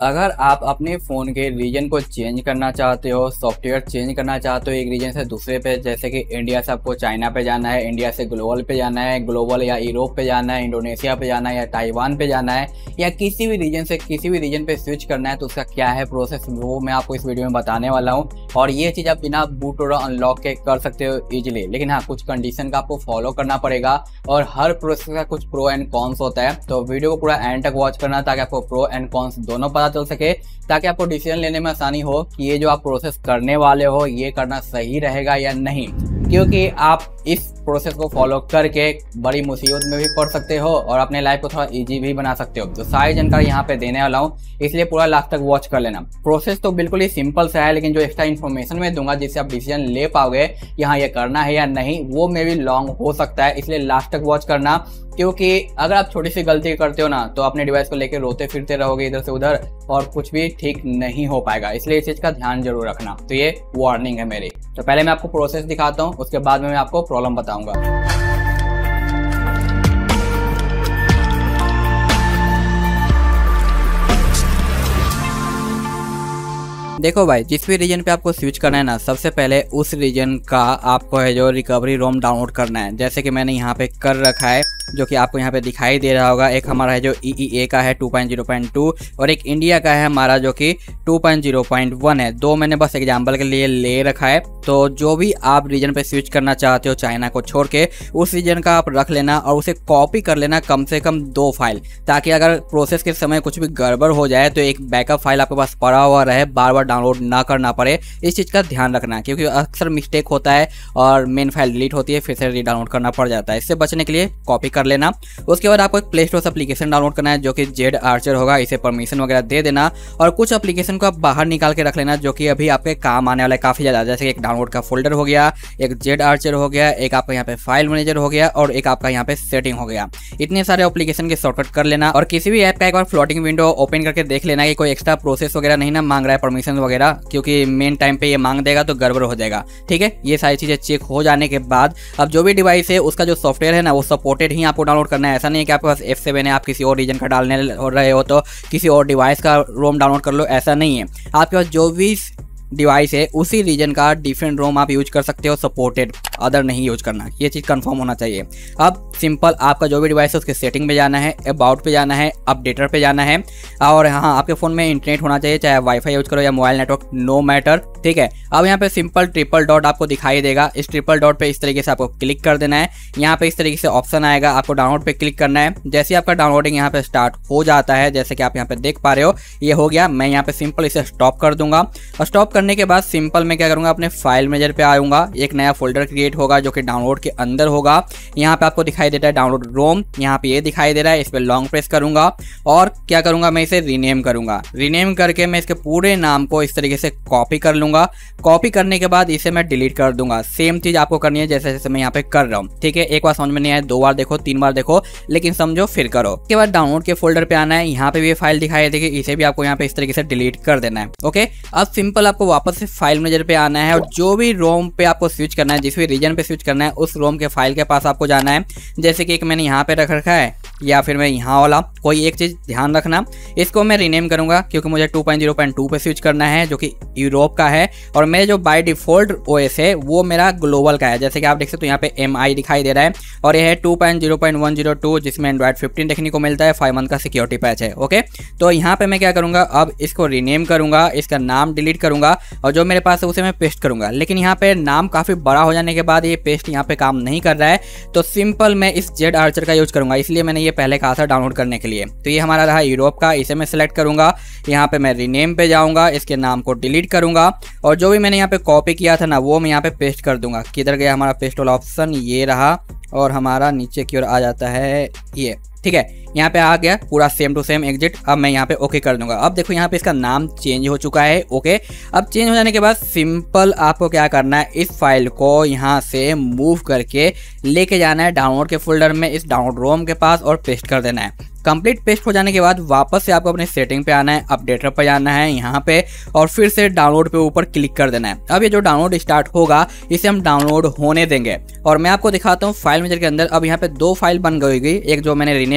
अगर आप अपने फ़ोन के रीजन को चेंज करना चाहते हो, सॉफ्टवेयर चेंज करना चाहते हो एक रीजन से दूसरे पे, जैसे कि इंडिया से आपको चाइना पे जाना है, इंडिया से ग्लोबल पे जाना है, ग्लोबल या यूरोप पे जाना है, इंडोनेशिया पे जाना है या ताइवान पे जाना है, या किसी भी रीजन से किसी भी रीजन पे स्विच करना है, तो उसका क्या है प्रोसेस, वो मैं आपको इस वीडियो में बताने वाला हूँ। और ये चीज़ आप बिना बूट और अनलॉक के कर सकते हो ईजिली, लेकिन हाँ कुछ कंडीशन का आपको फॉलो करना पड़ेगा और हर प्रोसेस का कुछ प्रो एंड कॉन्स होता है। तो वीडियो को पूरा एंड तक वॉच करना ताकि आपको प्रो एंड कॉन्स दोनों पता चल सके, ताकि आपको डिसीजन लेने में आसानी हो कि ये जो आप प्रोसेस करने वाले हो ये करना सही रहेगा या नहीं। क्योंकि आप इस प्रोसेस को फॉलो करके बड़ी मुसीबत में भी पड़ सकते हो और अपने लाइफ को थोड़ा इजी भी बना सकते हो। तो सारी जानकारी यहाँ पे देने वाला हूँ, इसलिए पूरा लास्ट तक वॉच कर लेना। प्रोसेस तो बिल्कुल ही सिंपल सा है, लेकिन जो एक्स्ट्रा इन्फॉर्मेशन मैं दूंगा जिससे आप डिसीजन ले पाओगे यहाँ ये करना है या नहीं, वो मे भी लॉन्ग हो सकता है, इसलिए लास्ट तक वॉच करना। क्योंकि अगर आप छोटी सी गलती करते हो ना, तो अपने डिवाइस को लेकर रोते फिरते रहोगे इधर से उधर और कुछ भी ठीक नहीं हो पाएगा, इसलिए इस चीज का ध्यान जरूर रखना। तो ये वार्निंग है मेरी। तो पहले मैं आपको प्रोसेस दिखाता हूँ, उसके बाद में मैं आपको प्रॉब्लम बताऊंगा। देखो भाई, जिस भी रीजन पे आपको स्विच करना है ना, सबसे पहले उस रीजन का आपको है जो रिकवरी रोम डाउनलोड करना है। जैसे कि मैंने यहाँ पे कर रखा है, जो कि आपको यहाँ पे दिखाई दे रहा होगा। एक हमारा है जो EEA का है 2.0.2 और एक इंडिया का है हमारा जो कि 2.0.1 है। दो मैंने बस एग्जाम्पल के लिए ले रखा है। तो जो भी आप रीजन पे स्विच करना चाहते हो चाइना को छोड़ के, उस रीजन का आप रख लेना और उसे कॉपी कर लेना कम से कम 2 फाइल, ताकि अगर प्रोसेस के समय कुछ भी गड़बड़ हो जाए तो एक बैकअप फाइल आपके पास पड़ा हुआ रहे, बार बार डाउनलोड ना करना पड़े। इस चीज़ का ध्यान रखना, क्योंकि अक्सर मिस्टेक होता है और मेन फाइल डिलीट होती है, फिर से रीडाउनलोड करना पड़ जाता है। इससे बचने के लिए कॉपी कर लेना। उसके बाद आपको एक प्ले स्टोर से एप्लीकेशन डाउनलोड करना है जो कि जेड आर्चर होगा। इसे परमिशन वगैरह दे देना और कुछ एप्लीकेशन को आप बाहर निकाल के रख लेना जो कि अभी आपके काम आने वाला है काफ़ी ज़्यादा। जैसे एक डाउनलोड का फोल्डर हो गया, एक जेड आर्चर हो गया, एक आपका यहाँ पे फाइल मैनेजर हो गया और एक आपका यहाँ पे सेटिंग हो गया। इतने सारे एप्लीकेशन के शॉर्टकट कर लेना और किसी भी ऐप का एक बार फ्लोटिंग विंडो ओपन करके देख लेना कि कोई एक्स्ट्रा प्रोसेस वगैरह नहीं ना मांग रहा है, परमिशन वगैरह, क्योंकि मेन टाइम पे ये मांग देगा तो गड़बड़ हो जाएगा। ठीक है, ये सारी चीज़ें चेक हो जाने के बाद अब जो भी डिवाइस है उसका जो सॉफ्टवेयर है ना, वो सपोर्टेड ही आपको डाउनलोड करना है। ऐसा नहीं है कि आपके पास F7 है, आप किसी और रीजन का डालने हो रहे हो तो किसी और डिवाइस का रोम डाउनलोड कर लो, ऐसा नहीं है। आपके पास जो भी डिवाइस है उसी रीजन का डिफरेंट रोम आप यूज कर सकते हो, सपोर्टेड, अदर नहीं यूज करना। ये चीज़ कंफर्म होना चाहिए। अब सिंपल आपका जो भी डिवाइस है उसके सेटिंग पे जाना है, अबाउट पे जाना है, अपडेटर पे जाना है और हाँ आपके फ़ोन में इंटरनेट होना चाहिए, चाहे वाईफाई यूज करो या मोबाइल नेटवर्क, नो मैटर। ठीक है, अब यहाँ पे सिंपल ट्रिपल डॉट आपको दिखाई देगा। इस ट्रिपल डॉट पे इस तरीके से आपको क्लिक कर देना है। यहाँ पे इस तरीके से ऑप्शन आएगा, आपको डाउनलोड पे क्लिक करना है। जैसे आपका डाउनलोडिंग यहाँ पे स्टार्ट हो जाता है, जैसे कि आप यहाँ पे देख पा रहे हो, ये हो गया। मैं यहाँ पे सिंपल इसे स्टॉप कर दूंगा और स्टॉप करने के बाद सिंपल मैं क्या करूंगा, अपने फाइल मैनेजर पे आऊंगा। एक नया फोल्डर क्रिएट होगा जो कि डाउनलोड के अंदर होगा। यहाँ पे आपको दिखाई देता है डाउनलोड रोम, यहाँ पे ये दिखाई दे रहा है। इस पे लॉन्ग प्रेस करूंगा और क्या करूंगा, मैं इसे रीनेम करूंगा। रीनेम करके मैं इसके पूरे नाम को इस तरीके से कॉपी कर लूंगा। कॉपी करने के बाद इसे मैं डिलीट कर दूंगा। सेम चीज आपको करनी है जैसे जैसे मैं यहाँ पे कर रहा हूँ। ठीक है, एक बार समझ में नहीं आया 2 बार देखो, 3 बार देखो, लेकिन समझो फिर करो। उसके बाद डाउनलोड के फोल्डर पे आना है, यहाँ पे भी ये फाइल दिखाई देगी, इसे भी आपको यहाँ पे इस तरीके से डिलीट कर देना है। ओके, अब सिंपल आपको वापस से फाइल मैनेजर पे आना है और जो भी रोम पे आपको स्विच करना है, जिस भी रीजन पे स्विच करना है, उस रोम के फाइल के पास आपको जाना है। जैसे कि एक मैंने यहाँ पे रख रखा है या फिर मैं यहाँ वाला, कोई एक चीज ध्यान रखना, इसको मैं रीनेम करूंगा क्योंकि मुझे 2.0.2 पे स्विच करना है जो कि यूरोप का है और मेरे जो बाय डिफॉल्ट OS है वो मेरा ग्लोबल का है। जैसे कि आप देख सकते हो यहाँ पे MI दिखाई दे रहा है और ये है 2.0.102 जिसमें एंड्रॉइड 15 देखने को मिलता है, 5 मंथ का सिक्योरिटी पैच है। ओके, तो यहाँ पे मैं क्या करूंगा, अब इसको रीनेम करूंगा, इसका नाम डिलीट करूंगा और जो मेरे पास है उसे मैं पेस्ट करूंगा। लेकिन यहाँ पे नाम काफी बड़ा हो जाने के बाद ये पेस्ट यहाँ पे काम नहीं कर रहा है, तो सिंपल मैं इस जेड आर्चर का यूज करूंगा, इसलिए मैंने ये पहले कहा था डाउनलोड करने के लिए। तो ये हमारा रहा यूरोप का, इसे मैं सिलेक्ट करूंगा, यहाँ पे मैं रीनेम पे जाऊंगा, इसके नाम को डिलीट करूंगा और जो भी मैंने यहाँ पे कॉपी किया था ना वो मैं यहाँ पे पेस्ट कर दूंगा। किधर गया हमारा पेस्ट वाला ऑप्शन, ये रहा और हमारा नीचे की ओर आ जाता है ये। ठीक है, यहाँ पे आ गया पूरा सेम टू सेम एग्जिट। अब मैं यहाँ पे ओके कर दूंगा। अब देखो यहाँ पे इसका नाम चेंज हो चुका है। ओके, अब चेंज हो जाने के बाद सिंपल आपको क्या करना है, इस फाइल को यहाँ से मूव करके लेके जाना है डाउनलोड के फोल्डर में, इस डाउनलोड रोम के पास और पेस्ट कर देना है। कंप्लीट पेस्ट हो जाने के बाद वापस से आपको अपने सेटिंग पे आना है, अपडेटर पे जाना है यहाँ पे और फिर से डाउनलोड पे ऊपर क्लिक कर देना है। अब ये जो डाउनलोड स्टार्ट होगा इसे हम डाउनलोड होने देंगे और मैं आपको दिखाता हूँ फाइल मैनेजर के अंदर। अब यहाँ पे 2 फाइल बन गई, एक जो मैंने रीनेम करके मूव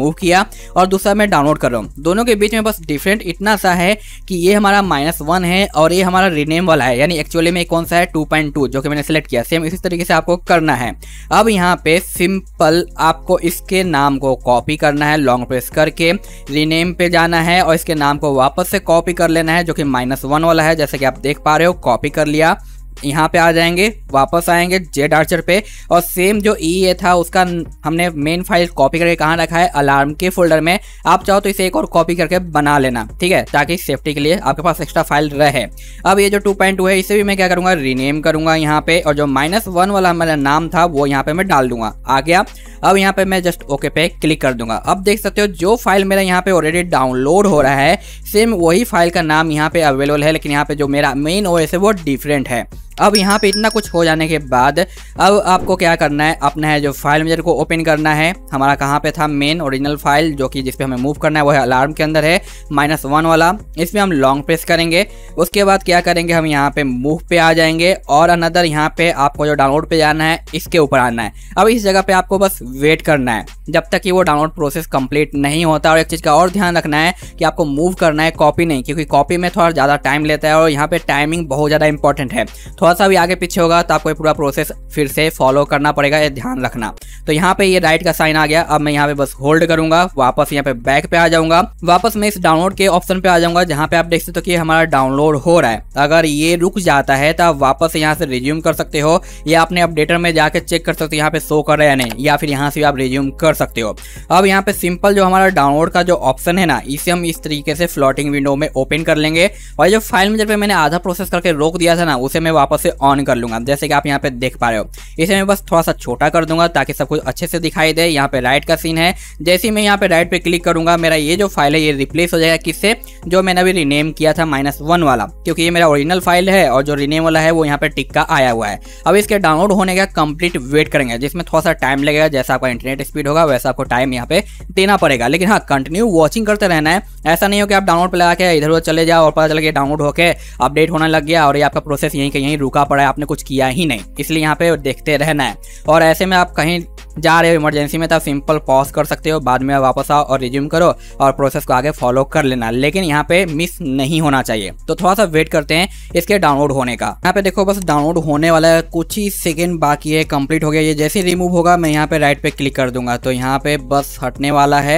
मूव किया और दूसरा मैं डाउनलोड कर रहा हूँ। दोनों के बीच में बस डिफरेंट इतना सा है कि ये हमारा -1 है और ये हमारा रीनेम वाला है, यानी एक्चुअली में कौन सा है 2.2 जो कि मैंने सेलेक्ट किया। सेम इसी तरीके से आपको करना है। अब यहाँ पे सिंपल आपको इसके नाम को कॉपी करना है, लॉन्ग प्रेस करके रीनेम पे जाना है और इसके नाम को वापस से कॉपी कर लेना है जो कि -1 वाला है। जैसे कि आप देख पा रहे हो, कॉपी कर लिया। यहाँ पे आ जाएंगे, वापस आएंगे जेड आर्चर पे और सेम जो ई था उसका हमने मेन फाइल कॉपी करके कहाँ रखा है, अलार्म के फोल्डर में। आप चाहो तो इसे एक और कॉपी करके बना लेना, ठीक है, ताकि सेफ्टी के लिए आपके पास एक्स्ट्रा फाइल रहे। अब ये जो 2.2 है इसे भी मैं क्या करूँगा, रीनेम करूँगा यहाँ पे, और जो -1 वाला मेरा नाम था वो यहाँ पे मैं डाल दूंगा। आ गया। अब यहाँ पे मैं जस्ट ओके पे क्लिक कर दूंगा। अब देख सकते हो जो फाइल मेरा यहाँ पे ऑलरेडी डाउनलोड हो रहा है, सेम वही फाइल का नाम यहाँ पे अवेलेबल है, लेकिन यहाँ पे जो मेरा मेन ओएस है वो डिफरेंट है। अब यहाँ पे इतना कुछ हो जाने के बाद अब आपको क्या करना है, अपना है जो फाइल मैनेजर को ओपन करना है। हमारा कहाँ पे था, मेन ओरिजिनल फाइल जो कि जिस पे हमें मूव करना है वो है अलार्म के अंदर है, -1 वाला। इसमें हम लॉन्ग प्रेस करेंगे। उसके बाद क्या करेंगे, हम यहाँ पे मूव पे आ जाएंगे और अनदर यहाँ पे आपको जो डाउनलोड पे जाना है इसके ऊपर आना है। अब इस जगह पे आपको बस वेट करना है जब तक कि वो डाउनलोड प्रोसेस कंप्लीट नहीं होता। और एक चीज़ का और ध्यान रखना है कि आपको मूव करना है, कॉपी नहीं, क्योंकि कॉपी में थोड़ा ज़्यादा टाइम लेता है और यहाँ पे टाइमिंग बहुत ज़्यादा इंपॉर्टेंट है। थोड़ा सा भी आगे पीछे होगा तो आपको ये पूरा प्रोसेस फिर से फॉलो करना पड़ेगा, ये ध्यान रखना। तो यहाँ पे ये राइट का साइन आ गया। अब मैं यहाँ पे बस होल्ड करूंगा, वापस यहाँ पे बैक पे आ जाऊंगा, वापस मैं इस डाउनलोड के ऑप्शन पे आ जाऊंगा जहाँ पे आप देख सकते हो कि हमारा डाउनलोड हो रहा है। अगर ये रुक जाता है तो आप वापस यहाँ से रिज्यूम कर सकते हो या अपने अपडेटर में जाके चेक कर सकते हो यहाँ पे शो कर रहा है या नहीं, या फिर यहाँ से आप रिज्यूम कर सकते हो। अब यहाँ पे सिंपल जो हमारा डाउनलोड का जो ऑप्शन है ना, इसे हम इस तरीके से फ्लोटिंग विंडो में ओपन कर लेंगे और जो फाइल मैनेजर पे मैंने आधा प्रोसेस करके रोक दिया था ना, उसे मैं वापस से ऑन कर लूंगा। जैसे कि आप यहाँ पे देख पा रहे हो, इसे मैं बस थोड़ा सा छोटा कर दूंगा ताकि सब कुछ अच्छे से दिखाई दे। यहाँ पे राइट का सीन है, जैसे ही मैं यहाँ पे राइट पे क्लिक करूंगा मेरा ये जो फाइल है ये रिप्लेस हो जाएगा किससे, जो मैंने अभी रीनेम किया था -1 वाला, क्योंकि ये मेरा ओरिजिनल फाइल है और जो रीनेम वाला है वो यहाँ पे टिक्का आया हुआ है। अब इसके डाउनलोड होने का कंप्लीट वेट करेंगे, जिसमें थोड़ा सा टाइम लगेगा। जैसा आपका इंटरनेट स्पीड होगा वैसा आपको टाइम यहाँ पे देना पड़ेगा, लेकिन हाँ कंटिन्यू वॉचिंग करते रहना है। ऐसा नहीं हो कि आप डाउनलोड पे लगा के इधर उधर चले जाओ और पता चला कि डाउनलोड होके अपडेट होने लग गया और ये आपका प्रोसेस यहीं के यहीं रुका पड़ा है, आपने कुछ किया ही नहीं। इसलिए यहाँ पे देखते रहना है। और ऐसे में आप कहीं जा रहे हो इमरजेंसी में तो आप सिंपल पॉज कर सकते हो, बाद में वापस आओ और रिज्यूम करो और प्रोसेस को आगे फॉलो कर लेना, लेकिन यहाँ पे मिस नहीं होना चाहिए। तो थोड़ा सा वेट करते हैं इसके डाउनलोड होने का। यहाँ पे देखो बस डाउनलोड होने वाला है, कुछ ही सेकंड बाकी है, कंप्लीट हो गया। ये जैसे रिमूव होगा मैं यहाँ पे राइट पे क्लिक कर दूंगा तो यहाँ पे बस हटने वाला है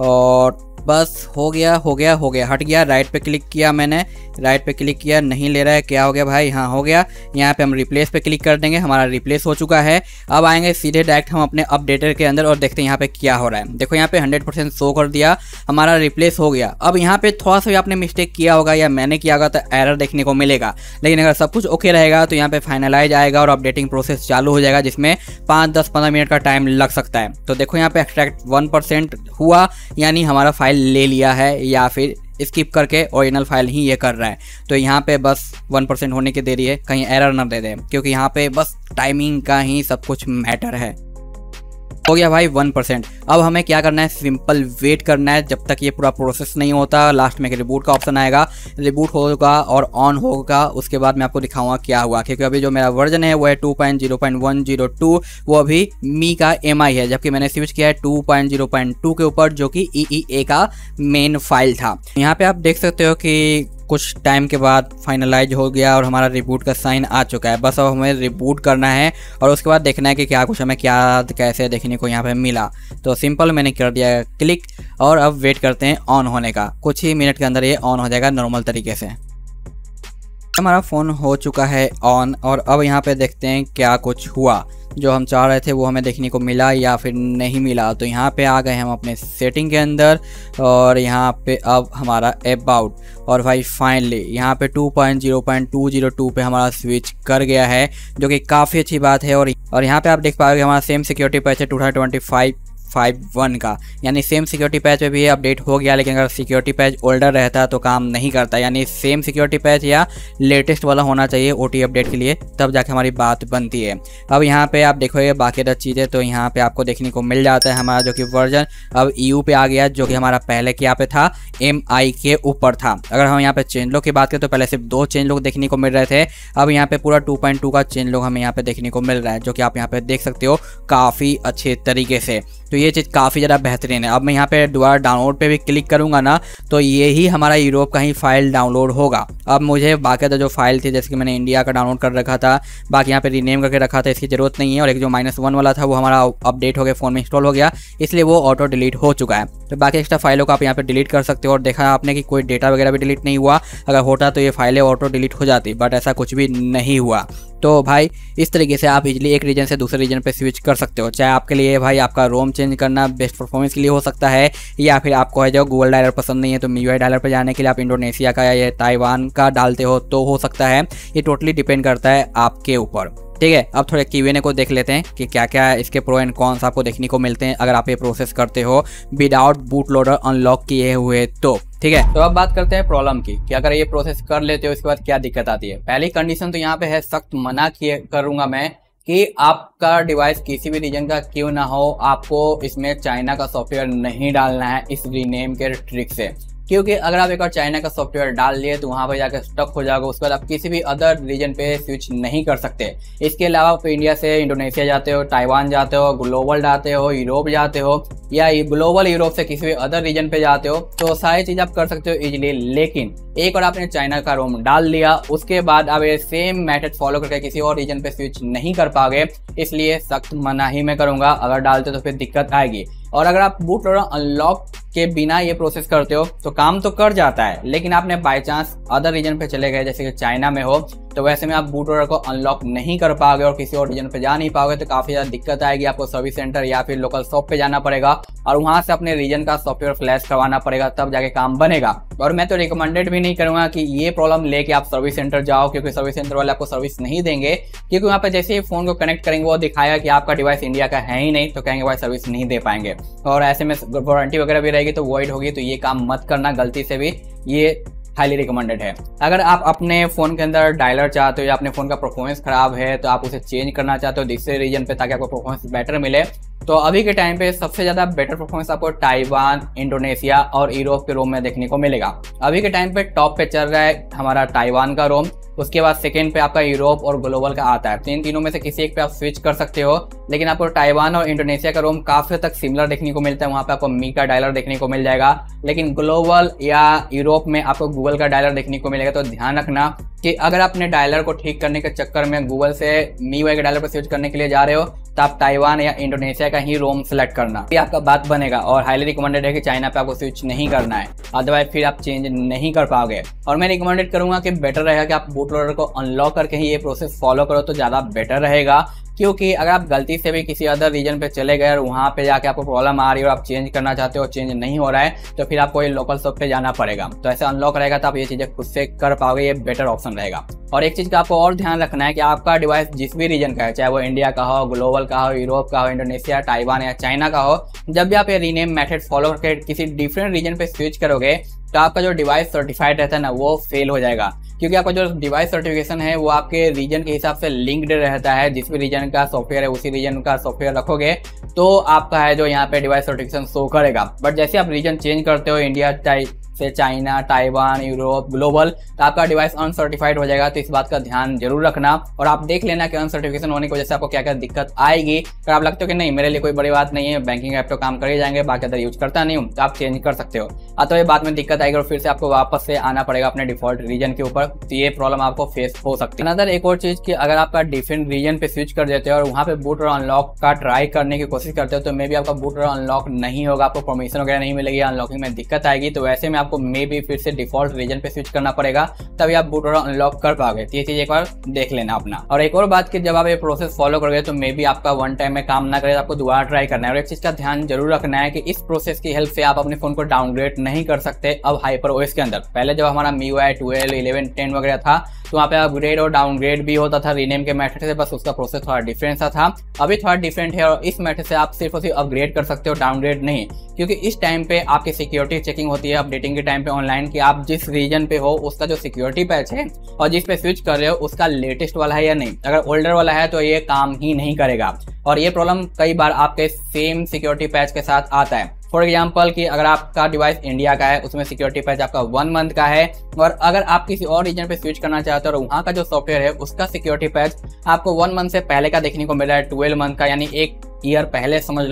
और बस हो गया हट गया। राइट पे क्लिक किया मैंने, राइट पे क्लिक किया, नहीं ले रहा है, क्या हो गया भाई, हाँ हो गया। यहाँ पे हम रिप्लेस पे क्लिक कर देंगे, हमारा रिप्लेस हो चुका है। अब आएंगे सीधे डायरेक्ट हम अपने अपडेटर के अंदर और देखते हैं यहाँ पे क्या हो रहा है। देखो यहाँ पे 100% शो कर दिया, हमारा रिप्लेस हो गया। अब यहाँ पे थोड़ा सा भी आपने मिस्टेक किया होगा या मैंने किया होगा तो एरर देखने को मिलेगा, लेकिन अगर सब कुछ ओके रहेगा तो यहाँ पे फाइनलाइज आएगा और अपडेटिंग प्रोसेस चालू हो जाएगा, जिसमें 5, 10, 15 मिनट का टाइम लग सकता है। तो देखो यहाँ पे एक्सट्रैक्ट 1% हुआ, यानी हमारा फाइल ले लिया है, या फिर स्किप करके ओरिजिनल फाइल ही ये कर रहा है। तो यहाँ पे बस 1% होने की देरी है, कहीं एरर ना दे दे, क्योंकि यहाँ पे बस टाइमिंग का ही सब कुछ मैटर है। हो गया भाई 1%। अब हमें क्या करना है, सिंपल वेट करना है जब तक ये पूरा प्रोसेस नहीं होता। लास्ट में रिबूट का ऑप्शन आएगा, रिबूट होगा और ऑन होगा, उसके बाद मैं आपको दिखाऊंगा क्या हुआ। क्योंकि अभी जो मेरा वर्जन है वो है 2.0.102, वो अभी मी का MI है, जबकि मैंने स्विच किया है 2.0.2 के ऊपर, जो कि EEA का मेन फाइल था। यहाँ पे आप देख सकते हो कि कुछ टाइम के बाद फाइनलाइज हो गया और हमारा रिबूट का साइन आ चुका है। बस अब हमें रिबूट करना है और उसके बाद देखना है कि क्या कुछ हमें क्या कैसे देखने को यहाँ पे मिला। तो सिंपल मैंने कर दिया क्लिक और अब वेट करते हैं ऑन होने का। कुछ ही मिनट के अंदर ये ऑन हो जाएगा नॉर्मल तरीके से। हमारा फ़ोन हो चुका है ऑन और अब यहाँ पे देखते हैं क्या कुछ हुआ, जो हम चाह रहे थे वो हमें देखने को मिला या फिर नहीं मिला। तो यहाँ पे आ गए हम अपने सेटिंग के अंदर और यहाँ पे अब हमारा अबाउट, और भाई फाइनली यहाँ पे 2.0.202 पे हमारा स्विच कर गया है, जो कि काफ़ी अच्छी बात है। और यहाँ पे आप देख पाओगे हमारा सेम सिक्योरिटी पैच है 2025.51 का, यानी सेम सिक्योरिटी पैच पे भी अपडेट हो गया। लेकिन अगर सिक्योरिटी पैच ओल्डर रहता तो काम नहीं करता, यानी सेम सिक्योरिटी पैच या लेटेस्ट वाला होना चाहिए OT अपडेट के लिए, तब जाके हमारी बात बनती है। अब यहाँ पे आप देखोगे बाकी चीज़ें, तो यहाँ पे आपको देखने को मिल जाता है हमारा जो कि वर्जन अब EU पे आ गया, जो कि हमारा पहले के यहाँ पे था MI के ऊपर था। अगर हम यहाँ पे चेंज लॉग की बात करें तो पहले सिर्फ 2 चेंज लॉग देखने को मिल रहे थे, अब यहाँ पे पूरा 2.2 का चेंज लॉग हमें यहाँ पे देखने को मिल रहा है, जो कि आप यहाँ पे देख सकते हो काफ़ी अच्छे तरीके से। तो ये चीज़ काफ़ी ज़्यादा बेहतरीन है। अब मैं यहाँ पे दोबारा डाउनलोड पे भी क्लिक करूँगा ना, तो ये ही हमारा यूरोप का ही फाइल डाउनलोड होगा। अब मुझे बाकायदा जो फाइल थी, जैसे कि मैंने इंडिया का डाउनलोड कर रखा था, बाकी यहाँ पे रीनेम करके रखा था, इसकी ज़रूरत नहीं है। और एक जो -1 वाला था वो हमारा अपडेट हो गया, फ़ोन में इंस्टॉल हो गया, इसलिए वो ऑटो डिलीट हो चुका है। तो बाकी एक्स्ट्रा फाइलों को आप यहाँ पे डिलीट कर सकते हो। और देखा आपने कि कोई डेटा वगैरह भी डिलीट नहीं हुआ, अगर होता तो ये फाइलें ऑटो डिलीट हो जाती, बट ऐसा कुछ भी नहीं हुआ। तो भाई इस तरीके से आप इजीली एक रीजन से दूसरे रीजन पे स्विच कर सकते हो। चाहे आपके लिए भाई आपका रोम चेंज करना बेस्ट परफॉर्मेंस के लिए हो सकता है, या फिर आपको है जो गूगल डायलर पसंद नहीं है तो MIUI डायलर पर जाने के लिए आप इंडोनेशिया का या ताइवान का डालते हो तो हो सकता है। ये टोटली डिपेंड करता है आपके ऊपर, ठीक है। अब थोड़े Q&A को देख लेते हैं कि क्या क्या इसके प्रो एंड कॉन्स आपको देखने को मिलते हैं अगर आप ये प्रोसेस करते हो विदाउट बूट लोडर अनलॉक किए हुए तो, ठीक है। तो अब बात करते हैं प्रॉब्लम की कि अगर ये प्रोसेस कर लेते हो इसके बाद क्या दिक्कत आती है। पहली कंडीशन तो यहाँ पे है, सख्त मना किए करूंगा मैं कि आपका डिवाइस किसी भी रीजन का क्यों ना हो, आपको इसमें चाइना का सॉफ्टवेयर नहीं डालना है इस रीनेम के ट्रिक से। क्योंकि अगर आप एक बार चाइना का सॉफ्टवेयर डाल लिए तो वहां पर जाकर स्टक हो जाएगा, उसके बाद आप किसी भी अदर रीजन पे स्विच नहीं कर सकते। इसके अलावा आप इंडिया से इंडोनेशिया जाते हो, ताइवान जाते हो, ग्लोबल जाते हो, यूरोप जाते हो, या ग्लोबल यूरोप से किसी भी अदर रीजन पे जाते हो, तो सारी चीज आप कर सकते हो इजीली। लेकिन एक बार आपने चाइना का रोम डाल लिया, उसके बाद आप ये सेम मेथड फॉलो करके किसी और रीजन पे स्विच नहीं कर पाओगे, इसलिए सख्त मना ही मैं करूंगा। अगर डालते तो फिर दिक्कत आएगी। और अगर आप बूट लोडर अनलॉक के बिना ये प्रोसेस करते हो तो काम तो कर जाता है, लेकिन आपने बाय चांस अदर रीजन पे चले गए जैसे कि चाइना में हो, तो वैसे में आप बूट लोडर को अनलॉक नहीं कर पाओगे और किसी और रीजन पे जा नहीं पाओगे, तो काफी ज्यादा दिक्कत आएगी। आपको सर्विस सेंटर या फिर लोकल शॉप पे जाना पड़ेगा और वहां से अपने रीजन का सॉफ्टवेयर फ्लैश करवाना पड़ेगा, तब जाके काम बनेगा। और मैं तो रिकमेंडेड भी नहीं करूंगा कि ये प्रॉब्लम लेके आप सर्विस सेंटर जाओ, क्योंकि सर्विस सेंटर वाले आपको सर्विस नहीं देंगे। क्योंकि वहाँ पे जैसे ही फोन को कनेक्ट करेंगे वो दिखाएगा कि आपका डिवाइस इंडिया का है ही नहीं, तो कहेंगे भाई सर्विस नहीं दे पाएंगे, और ऐसे में वारंटी वगैरह भी रहेगी तो वॉइड होगी। तो ये काम मत करना गलती से भी, ये हाईली रिकमेंडेड है। अगर आप अपने फोन के अंदर डायलर चाहते हो या अपने फोन का परफॉर्मेंस खराब है तो आप उसे चेंज करना चाहते हो दूसरे रीजन पे ताकि आपको परफॉर्मेंस बेटर मिले, तो अभी के टाइम पे सबसे ज्यादा बेटर परफॉर्मेंस आपको ताइवान, इंडोनेशिया और यूरोप के रोम में देखने को मिलेगा। अभी के टाइम पे टॉप पे चल रहा है हमारा ताइवान का रोम, उसके बाद सेकंड पे आपका यूरोप और ग्लोबल का आता है। तीनों में से किसी एक पे आप स्विच कर सकते हो, लेकिन आपको ताइवान और इंडोनेशिया का रोम काफी तक सिमिलर देखने को मिलता है। वहां पे आपको मी का डायलर देखने को मिल जाएगा, लेकिन ग्लोबल या यूरोप में आपको गूगल का डायलर देखने को मिलेगा। तो ध्यान रखना कि अगर अपने डायलर को ठीक करने के चक्कर में गूगल से MIUI के डायलर पर स्विच करने के लिए जा रहे हो, तो आप ताइवान या इंडोनेशिया का ही रोम सेलेक्ट करना, ये आपका बात बनेगा। और हाईली रिकमेंडेड है कि चाइना पे आपको स्विच नहीं करना है, अदरवाइज फिर आप चेंज नहीं कर पाओगे। और मैं रिकमेंडेड करूंगा कि बेटर रहेगा कि आप बूट लोडर को अनलॉक करके ही ये प्रोसेस फॉलो करो तो ज्यादा बेटर रहेगा। क्योंकि अगर आप गलती से भी किसी अदर रीजन पे चले गए और वहां पे जाके आपको प्रॉब्लम आ रही है और आप चेंज करना चाहते हो, चेंज नहीं हो रहा है, तो फिर आपको ये लोकल शॉप पे जाना पड़ेगा। तो ऐसे अनलॉक रहेगा तो आप ये चीजें खुद से कर पाओगे, ये बेटर ऑप्शन रहेगा। और एक चीज का आपको और ध्यान रखना है कि आपका डिवाइस जिस भी रीजन का है, चाहे वो इंडिया का हो, ग्लोबल का हो, यूरोप का हो, इंडोनेशिया, ताइवान या चाइना का हो, जब भी आप ये रीनेम मेथड फॉलो करके किसी डिफरेंट रीजन पे स्विच करोगे तो आपका जो डिवाइस सर्टिफाइड रहता है ना, वो फेल हो जाएगा। क्योंकि आपका जो डिवाइस सर्टिफिकेशन है वो आपके रीजन के हिसाब से लिंक्ड रहता है। जिस भी रीजन का सॉफ्टवेयर है उसी रीजन का सॉफ्टवेयर रखोगे तो आपका है जो यहाँ पे डिवाइस सर्टिफिकेशन शो करेगा। बट जैसे आप रीजन चेंज करते हो, इंडिया से चाइना, ताइवान, यूरोप, ग्लोबल, तो आपका डिवाइस अनसर्टिफाइड हो जाएगा। तो इस बात का ध्यान जरूर रखना और आप देख लेना कि अनसर्टिफिकेशन होने की वजह से आपको क्या क्या दिक्कत आएगी। अगर आप लगते हो कि नहीं मेरे लिए कोई बड़ी बात नहीं है, बैंकिंग ऐप तो काम कर ही जाएंगे, बाकी अदर यूज करता नहीं हूँ, तो आप चेंज कर सकते हो। तो ये बात में दिक्कत आएगी और फिर से आपको वापस से आना पड़ेगा अपने डिफॉल्ट रीजन के ऊपर, तो ये प्रॉब्लम आपको फेस हो सकती है। अनदर एक और चीज कि अगर आपका डिफरेंट रीजन पे स्विच कर देते हो और वहाँ पे बूट लोडर अनलॉक का ट्राई करने की कोशिश करते हो, तो मे बी आपका बूट लोडर अनलॉक नहीं होगा, आपको परमिशन वगैरह नहीं मिलेगी, अनलॉकिंग में दिक्कत आएगी। तो वैसे में आपको मे बी फिर से डिफॉल्ट रीजन पे स्विच करना पड़ेगा, तभी आप बूट लोडर अनलॉक कर पाओगे। तो ये चीज एक बार देख लेना अपना। और एक और बात कि जब आप ये प्रोसेस फॉलो करोगे तो मे बी आपका वन टाइम में काम ना करे, आपको दोबारा ट्राई करना है। और एक चीज का ध्यान जरूर रखना है कि इस प्रोसेस की हेल्प से आप अपने फोन को डाउनग्रेड नहीं कर सकते अब हाइपर ओएस के अंदर। पहले जब हमारा MIUI 12, 11, 10 वगैरह था तो वहाँ पे अपग्रेड और डाउनग्रेड भी होता था रीनेम के मेथड से, बस उसका प्रोसेस थोड़ा डिफरेंट सा था। अभी थोड़ा डिफरेंट है और इस मेथड से आप सिर्फ और सिर्फ अपग्रेड कर सकते हो, डाउनग्रेड नहीं। क्योंकि इस टाइम पे आपकी सिक्योरिटी चेकिंग होती है अपडेटिंग के टाइम पे ऑनलाइन कि आप जिस रीजन पे हो उसका जो सिक्योरिटी पैच है और जिस पे स्विच कर रहे हो उसका लेटेस्ट वाला है या नहीं। अगर ओल्डर वाला है तो ये काम ही नहीं करेगा। और ये प्रॉब्लम कई बार आपके सेम सिक्योरिटी पैच के साथ आता है। फॉर एग्जाम्पल कि अगर आपका डिवाइस इंडिया का है, उसमें सिक्योरिटी पैच आपका 1 मंथ का है, और अगर आप किसी और रीजन पे स्विच करना चाहते हो और वहाँ का जो सॉफ्टवेयर है उसका सिक्योरिटी पैच आपको 1 मंथ से पहले का देखने को मिल रहा है, 12 मंथ का, यानी 1 ईयर पहले समझ लो,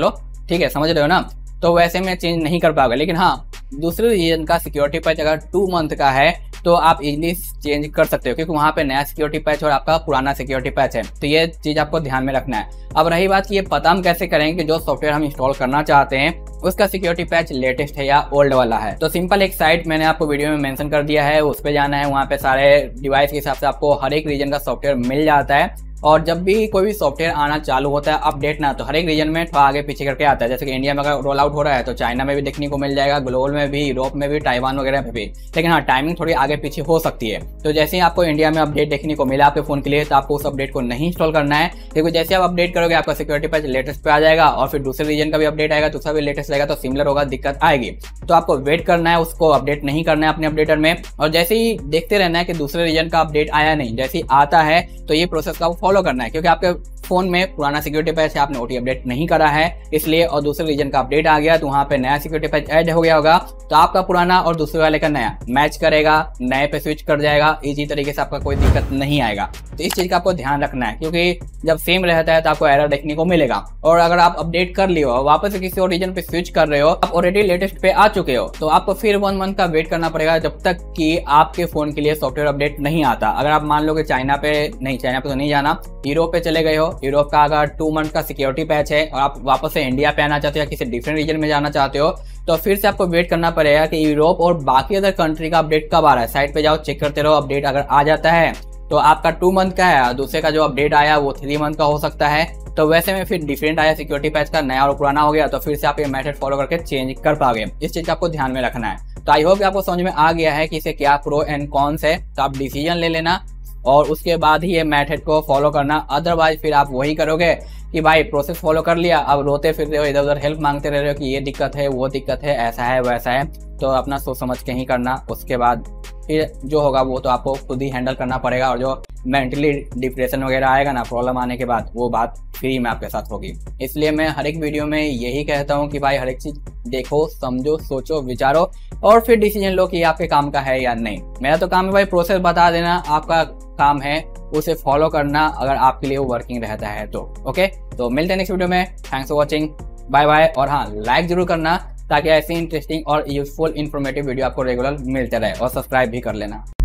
ठीक है, समझ रहे हो ना। तो वैसे में चेंज नहीं कर पाओगे, लेकिन हाँ दूसरे रीजन का सिक्योरिटी पैच अगर 2 मंथ का है तो आप इजीली चेंज कर सकते हो, क्योंकि वहाँ पे नया सिक्योरिटी पैच और आपका पुराना सिक्योरिटी पैच है। तो ये चीज आपको ध्यान में रखना है। अब रही बात कि ये पता हम कैसे करें कि जो सॉफ्टवेयर हम इंस्टॉल करना चाहते हैं उसका सिक्योरिटी पैच लेटेस्ट है या ओल्ड वाला है। तो सिंपल एक साइट मैंने आपको वीडियो में मेंशन कर दिया है, उस पर जाना है। वहाँ पे सारे डिवाइस के हिसाब से आपको हर एक रीजन का सॉफ्टवेयर मिल जाता है। और जब भी कोई भी सॉफ्टवेयर आना चालू होता है अपडेट ना, तो हर एक रीजन में थोड़ा आगे पीछे करके आता है। जैसे कि इंडिया में अगर रोल आउट हो रहा है तो चाइना में भी देखने को मिल जाएगा, ग्लोबल में भी, यूरोप में भी, ताइवान वगैरह में भी। लेकिन हाँ टाइमिंग थोड़ी आगे पीछे हो सकती है। तो जैसे ही आपको इंडिया में अपडेट देखने को मिला आपके फोन के लिए, तो आपको उस अपडेट को नहीं इंस्टॉल करना है, क्योंकि जैसे आप अपडेट करोगे आपका सिक्योरिटी पैच लेटेस्ट पे आ जाएगा और फिर दूसरे रीजन का भी अपडेट आएगा तो उसका भी लेटेस्ट रहेगा, तो सिमिलर होगा, दिक्कत आएगी। तो आपको वेट करना है, उसको अपडेट नहीं करना है अपने अपडेटर में, और जैसे ही देखते रहना है कि दूसरे रीजन का अपडेट आया नहीं, जैसे ही आता है तो ये प्रोसेस का फॉलो करना है, क्योंकि आपके फोन में पुराना सिक्योरिटी पैच है, आपने ओटी अपडेट नहीं करा है इसलिए, और दूसरे रीजन का अपडेट आ गया तो वहां पे नया सिक्योरिटी पैच ऐड हो गया होगा, तो आपका पुराना और दूसरे वाले का नया मैच करेगा, नए पे स्विच कर जाएगा, इजी तरीके से आपका कोई दिक्कत नहीं आएगा। तो इस चीज का आपको ध्यान रखना है, क्योंकि जब सेम रहता है तो आपको एरर देखने को मिलेगा। और अगर आप अपडेट कर लियो वापस से किसी और रीजन पे स्विच कर रहे हो, आप ऑलरेडी लेटेस्ट पे आ चुके हो, तो आपको फिर 1 मंथ का वेट करना पड़ेगा जब तक कि आपके फोन के लिए सॉफ्टवेयर अपडेट नहीं आता। अगर आप मान लो कि चाइना पे तो नहीं जाना, यूरोप पे चले गए हो, यूरोप का अगर 2 मंथ का सिक्योरिटी पैच है और आप वापस से इंडिया पे आना चाहते हो या किसी डिफरेंट रीजन में जाना चाहते हो, तो फिर से आपको वेट करना पड़ेगा कि यूरोप और बाकी अदर कंट्री का अपडेट कब आ रहा है। साइट पे जाओ, चेक करते रहो, अपडेट अगर आ जाता है तो आपका 2 मंथ का है, दूसरे का जो अपडेट आया वो 3 मंथ का हो सकता है। तो वैसे में फिर डिफरेंट आया सिक्योरिटी पैच का, नया और पुराना हो गया, तो फिर से आप ये मेथड फॉलो करके चेंज कर पाओगे। इस चीज का आपको ध्यान में रखना है। तो आई होप आपको समझ में आ गया है कि इसे क्या प्रो एंड कॉन्स है, तो आप डिसीजन ले लेना और उसके बाद ही ये मेथड को फॉलो करना। अदरवाइज फिर आप वही करोगे कि भाई प्रोसेस फॉलो कर लिया, अब रोते फिर रहे हो, इधर उधर हेल्प मांगते रह रहे हो कि ये दिक्कत है, वो दिक्कत है, ऐसा है वैसा है। तो अपना सोच समझ के ही करना, उसके बाद फिर जो होगा वो तो आपको खुद ही हैंडल करना पड़ेगा। और जो मेंटली डिप्रेशन वगैरह आएगा ना प्रॉब्लम आने के बाद, वो बात फ्री में आपके साथ होगी। इसलिए मैं हर एक वीडियो में यही कहता हूँ कि भाई हर एक चीज देखो, समझो, सोचो, विचारो और फिर डिसीजन लो कि आपके काम का है या नहीं। मेरा तो काम है भाई प्रोसेस बता देना, आपका काम है उसे फॉलो करना अगर आपके लिए वो वर्किंग रहता है तो। ओके, तो मिलते हैं नेक्स्ट वीडियो में। Thanks for watching, bye bye. और हाँ लाइक जरूर करना ताकि ऐसी इंटरेस्टिंग और यूजफुल इन्फॉर्मेटिव वीडियो आपको रेगुलर मिलते रहे, और सब्सक्राइब भी कर लेना।